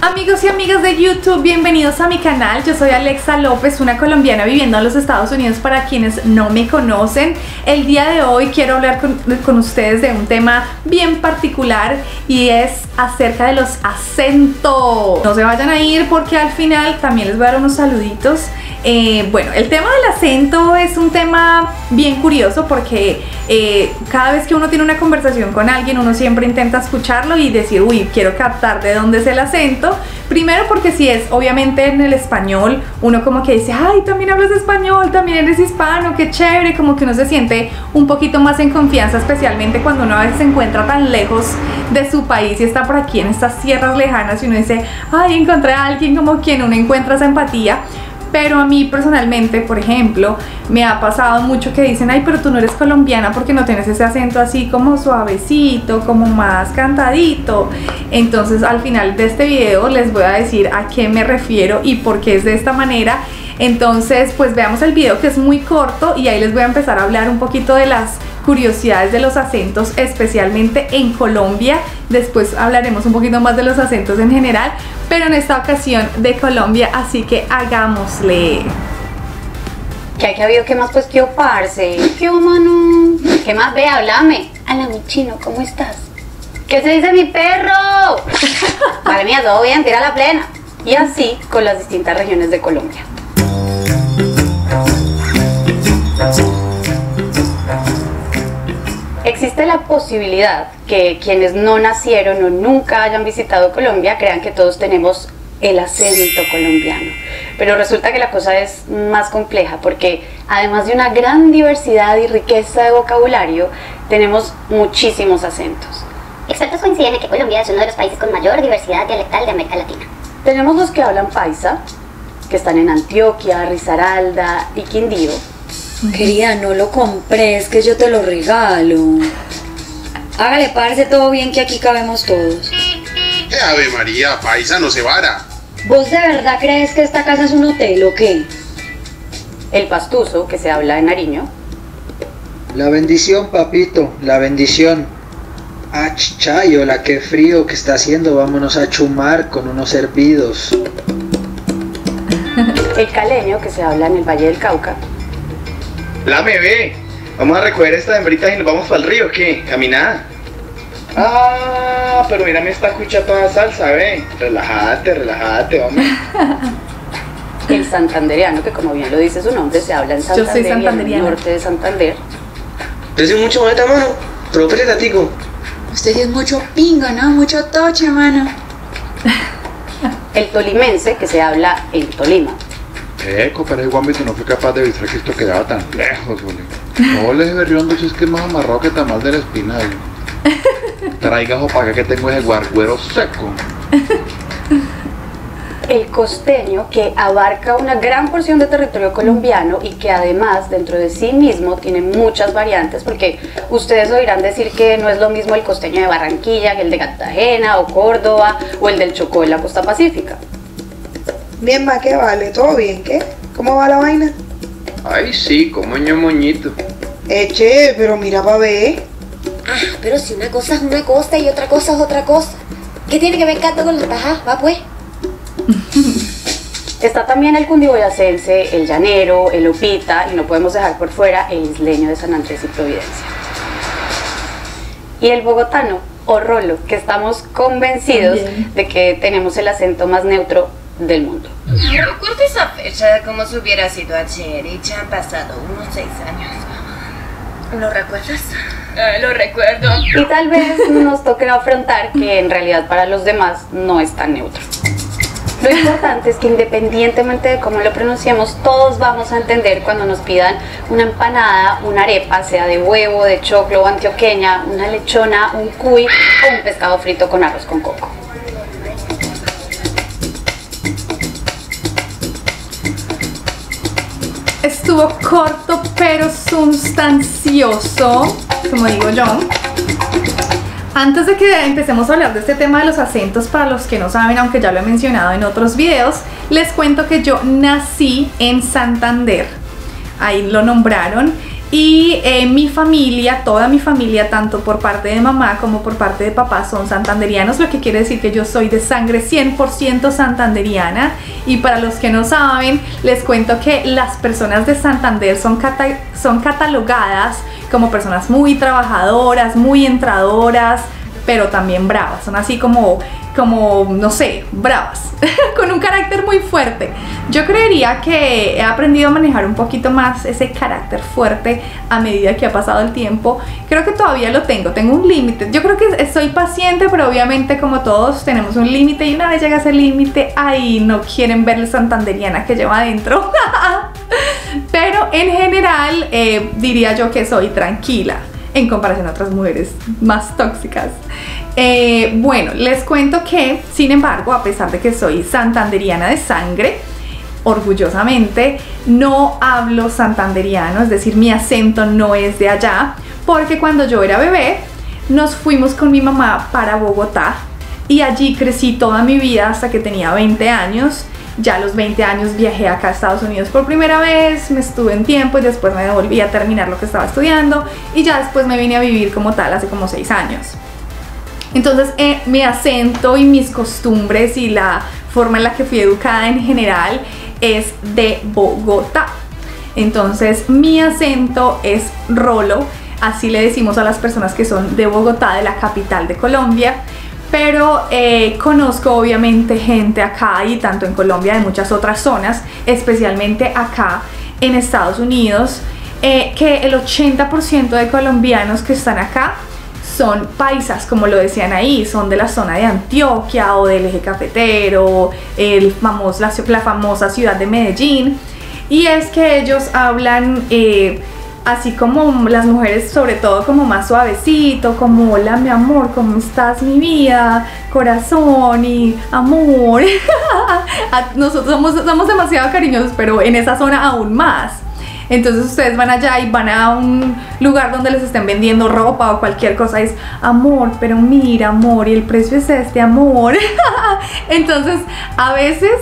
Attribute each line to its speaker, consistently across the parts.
Speaker 1: Amigos y amigas de YouTube, bienvenidos a mi canal. Yo soy Alexa López, una colombiana viviendo en los Estados Unidos para quienes no me conocen. El día de hoy quiero hablar con ustedes de un tema bien particular y es acerca de los acentos. No se vayan a ir porque al final también les voy a dar unos saluditos. Bueno, el tema del acento es un tema bien curioso porque cada vez que uno tiene una conversación con alguien, uno siempre intenta escucharlo y decir, uy, quiero captar de dónde es el acento. Primero porque si es obviamente en el español, uno como que dice, ay, también hablas español, también eres hispano, qué chévere, como que uno se siente un poquito más en confianza, especialmente cuando uno a veces se encuentra tan lejos de su país y está por aquí en estas tierras lejanas y uno dice, ay, encontré a alguien como quien uno encuentra esa empatía. Pero a mí personalmente, por ejemplo, me ha pasado mucho que dicen, ay, pero tú no eres colombiana porque no tienes ese acento así como suavecito, como más cantadito. Entonces al final de este video les voy a decir a qué me refiero y por qué es de esta manera. Entonces pues veamos el video, que es muy corto, y ahí les voy a empezar a hablar un poquito de las curiosidades de los acentos, especialmente en Colombia. Después hablaremos un poquito más de los acentos en general, pero en esta ocasión de Colombia, así que hagámosle.
Speaker 2: ¿Qué ha habido? ¿Qué más pues que parce? ¿Qué mano? ¿Qué más? Ve, háblame. Hola, mi chino, ¿cómo estás? ¿Qué se dice mi perro? Madre mía, todo bien, tira la plena. Y así con las distintas regiones de Colombia. Existe la posibilidad que quienes no nacieron o nunca hayan visitado Colombia crean que todos tenemos el acento colombiano, pero resulta que la cosa es más compleja porque además de una gran diversidad y riqueza de vocabulario, tenemos muchísimos acentos.
Speaker 3: Expertos coinciden en que Colombia es uno de los países con mayor diversidad dialectal de América Latina.
Speaker 2: Tenemos los que hablan paisa, que están en Antioquia, Risaralda y Quindío.
Speaker 4: Querida, no lo compres, que yo te lo regalo. Hágale, parce, todo bien, que aquí cabemos todos.
Speaker 5: Ave María, paisa, no se vara.
Speaker 4: ¿Vos de verdad crees que esta casa es un hotel o qué?
Speaker 2: El pastuso, que se habla en Nariño.
Speaker 6: La bendición, papito, la bendición. Ah, chichayola, qué frío que está haciendo, vámonos a chumar con unos hervidos.
Speaker 2: El caleño, que se habla en el Valle del Cauca.
Speaker 7: La me ve, vamos a recoger estas hembritas y nos vamos para el río, ¿qué? ¿Caminada? Ah, pero mírame esta cucha toda salsa, ve. Relájate, relájate, hombre.
Speaker 2: El santandereano, que como bien lo dice su nombre, se habla en Santander.
Speaker 1: Yo soy santanderiana.
Speaker 2: En el norte de Santander.
Speaker 7: Yo soy mucho bonita, mano, pero pretatico.
Speaker 4: Usted es mucho pinga, ¿no? Mucho toche, mano.
Speaker 2: El tolimense, que se habla en Tolima.
Speaker 5: Compadre Guambito no fue capaz de evitar que esto quedaba tan lejos, boludo. No les berriondo, si es que es más amarrado que tamal de la espina. Traiga para acá que tengo ese guarguero seco.
Speaker 2: El costeño, que abarca una gran porción de territorio colombiano y que además dentro de sí mismo tiene muchas variantes, porque ustedes oirán decir que no es lo mismo el costeño de Barranquilla que el de Cartagena o Córdoba o el del Chocó en la costa pacífica.
Speaker 8: Bien, va, ¿qué vale? ¿Todo bien? ¿Qué? ¿Cómo va la vaina?
Speaker 7: Ay, sí, como moñito.
Speaker 8: Che, pero mira pa' ver.
Speaker 4: Ah, pero si una cosa es una cosa y otra cosa es otra cosa. ¿Qué tiene que ver Cato con la taja? Va pues.
Speaker 2: Está también el cundiboyacense, el llanero, el opita y no podemos dejar por fuera el isleño de San Andrés y Providencia. Y el bogotano o rolo, que estamos convencidos de que tenemos el acento más neutro del mundo.
Speaker 9: Recuerdo esa fecha como si hubiera sido ayer y ya han pasado unos 6 años. ¿Lo recuerdas? Lo recuerdo.
Speaker 2: Y tal vez nos toque afrontar que en realidad para los demás no es tan neutro. Lo importante es que independientemente de cómo lo pronunciemos, todos vamos a entender cuando nos pidan una empanada, una arepa, sea de huevo, de choclo o antioqueña, una lechona, un cuy o un pescado frito con arroz con coco.
Speaker 1: Estuvo corto pero sustancioso, como digo yo. Antes de que empecemos a hablar de este tema de los acentos, para los que no saben, aunque ya lo he mencionado en otros videos, les cuento que yo nací en Santander. Ahí lo nombraron. Y mi familia, toda mi familia, tanto por parte de mamá como por parte de papá, son santanderianos, lo que quiere decir que yo soy de sangre 100% santanderiana. Y para los que no saben, les cuento que las personas de Santander son catalogadas como personas muy trabajadoras, muy entradoras, pero también bravas. Son así como no sé, bravas, con un carácter muy fuerte. Yo creería que he aprendido a manejar un poquito más ese carácter fuerte a medida que ha pasado el tiempo. Creo que todavía lo tengo un límite. Yo creo que soy paciente, pero obviamente como todos tenemos un límite, y una vez llega ese límite, ahí no quieren ver la santanderiana que lleva adentro. Pero en general diría yo que soy tranquila en comparación a otras mujeres más tóxicas. Bueno, les cuento que, sin embargo, a pesar de que soy santanderiana de sangre, orgullosamente no hablo santanderiano, es decir, mi acento no es de allá, porque cuando yo era bebé nos fuimos con mi mamá para Bogotá y allí crecí toda mi vida hasta que tenía 20 años. Ya a los 20 años viajé acá a Estados Unidos por primera vez, me estuve un tiempo y después me devolví a terminar lo que estaba estudiando, y ya después me vine a vivir como tal hace como 6 años. Entonces mi acento y mis costumbres y la forma en la que fui educada en general es de Bogotá. Entonces mi acento es rolo, así le decimos a las personas que son de Bogotá, de la capital de Colombia. Pero conozco obviamente gente acá y tanto en Colombia, de muchas otras zonas, especialmente acá en Estados Unidos, que el 80% de colombianos que están acá son paisas, como lo decían ahí, son de la zona de Antioquia o del eje cafetero, la famosa ciudad de Medellín. Y es que ellos hablan así como las mujeres, sobre todo como más suavecito, como hola mi amor, ¿cómo estás mi vida? Corazón y amor. Nosotros somos demasiado cariñosos, pero en esa zona aún más. Entonces ustedes van allá y van a un lugar donde les estén vendiendo ropa o cualquier cosa, es amor, pero mira amor, y el precio es este amor. Entonces a veces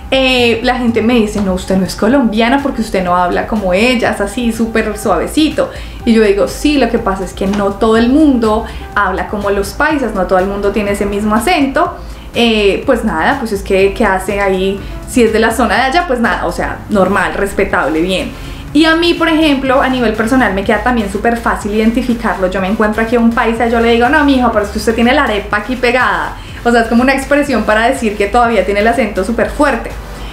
Speaker 1: la gente me dice, no, usted no es colombiana porque usted no habla como ellas, así súper suavecito. Y yo digo, sí, lo que pasa es que no todo el mundo habla como los paisas, no todo el mundo tiene ese mismo acento. Pues nada, pues es que ¿qué hace ahí? Si es de la zona de allá, pues nada, o sea, normal, respetable, bien. Y a mí, por ejemplo, a nivel personal me queda también súper fácil identificarlo. Yo me encuentro aquí a un paisa y yo le digo, no, mijo, pero es que usted tiene la arepa aquí pegada. O sea, es como una expresión para decir que todavía tiene el acento súper fuerte.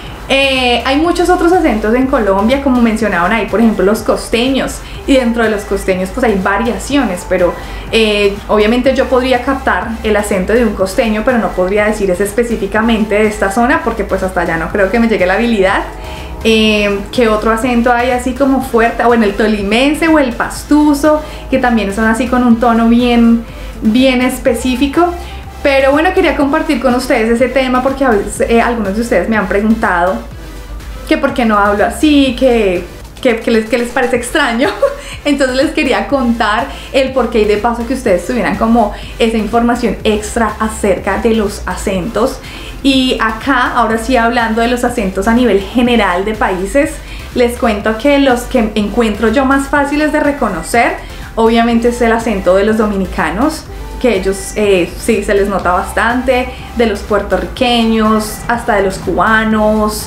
Speaker 1: Hay muchos otros acentos en Colombia, como mencionaban ahí, por ejemplo, los costeños. Y dentro de los costeños pues hay variaciones, pero obviamente yo podría captar el acento de un costeño, pero no podría decir es específicamente de esta zona, porque pues hasta allá no creo que me llegue la habilidad. ¿Qué otro acento hay así como fuerte? Bueno, el tolimense o el pastuso, que también son así con un tono bien específico. Pero bueno, quería compartir con ustedes ese tema porque a veces algunos de ustedes me han preguntado que por qué no hablo así, que les parece extraño. Entonces les quería contar el porqué y de paso que ustedes tuvieran como esa información extra acerca de los acentos. Y acá, ahora sí hablando de los acentos a nivel general de países, les cuento que los que encuentro yo más fáciles de reconocer, obviamente es el acento de los dominicanos, que ellos sí se les nota bastante, de los puertorriqueños, hasta de los cubanos,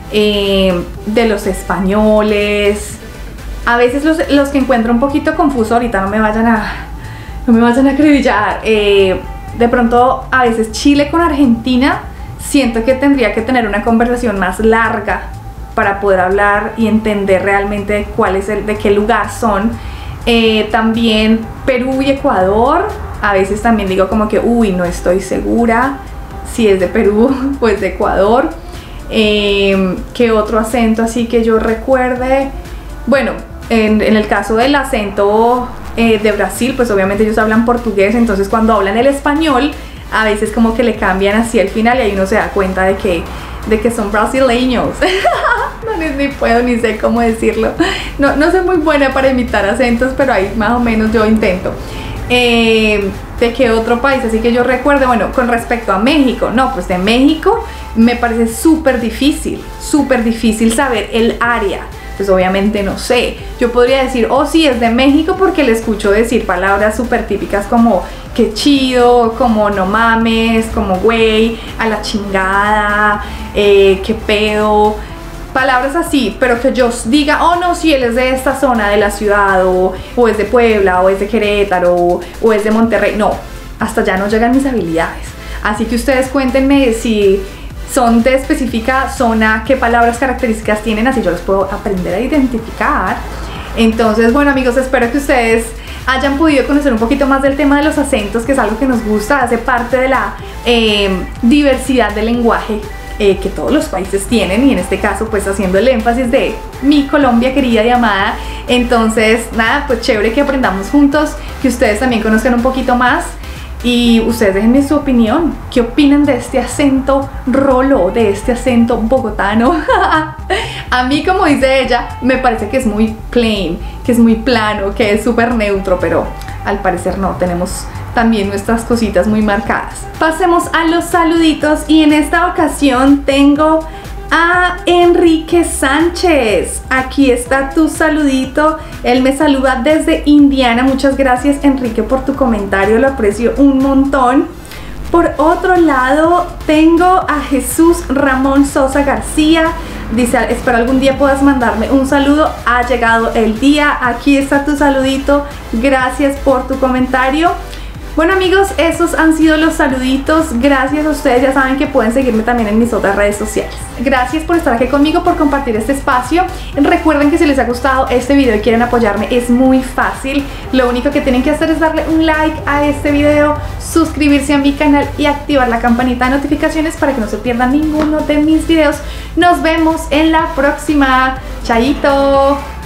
Speaker 1: de los españoles. A veces los que encuentro un poquito confuso, ahorita no me vayan a acribillar, de pronto a veces Chile con Argentina, siento que tendría que tener una conversación más larga para poder hablar y entender realmente de qué lugar son. También Perú y Ecuador, a veces también digo como que uy, no estoy segura si es de Perú o es de Ecuador. ¿Qué otro acento así que yo recuerde? Bueno, en el caso del acento de Brasil, pues obviamente ellos hablan portugués, entonces cuando hablan el español a veces como que le cambian así al final y ahí uno se da cuenta de que son brasileños. Ni puedo ni sé cómo decirlo. No soy muy buena para imitar acentos, pero ahí más o menos yo intento. ¿De qué otro país? Así que yo recuerdo, bueno, con respecto a México, no, pues de México me parece súper difícil saber el área. pues obviamente no sé. Yo podría decir, oh sí, es de México porque le escucho decir palabras súper típicas como qué chido, como no mames, como güey, a la chingada, qué pedo, palabras así, pero que yo diga, oh no, si él es de esta zona de la ciudad, o es de Puebla, o es de Querétaro, o es de Monterrey. No, hasta allá no llegan mis habilidades. Así que ustedes cuéntenme si son de específica zona, qué palabras características tienen, así yo los puedo aprender a identificar. Entonces, bueno amigos, espero que ustedes hayan podido conocer un poquito más del tema de los acentos, que es algo que nos gusta, hace parte de la diversidad del lenguaje que todos los países tienen, y en este caso pues haciendo el énfasis de mi Colombia querida y amada. Entonces nada, pues chévere que aprendamos juntos, que ustedes también conozcan un poquito más, y ustedes déjenme su opinión. ¿Qué opinan de este acento rolo, de este acento bogotano? A mí, como dice ella, me parece que es muy plain, que es muy plano, que es súper neutro, pero al parecer no, tenemos también nuestras cositas muy marcadas. Pasemos a los saluditos, y en esta ocasión tengo a Enrique Sánchez. Aquí está tu saludito. Él me saluda desde Indiana. Muchas gracias, Enrique, por tu comentario, lo aprecio un montón. Por otro lado tengo a Jesús Ramón Sosa García. Dice, espero algún día puedas mandarme un saludo. Ha llegado el día. Aquí está tu saludito. Gracias por tu comentario. Bueno amigos, esos han sido los saluditos. Gracias a ustedes, ya saben que pueden seguirme también en mis otras redes sociales. Gracias por estar aquí conmigo, por compartir este espacio. Recuerden que si les ha gustado este video y quieren apoyarme, es muy fácil. Lo único que tienen que hacer es darle un like a este video, suscribirse a mi canal y activar la campanita de notificaciones para que no se pierdan ninguno de mis videos. Nos vemos en la próxima. Chaito.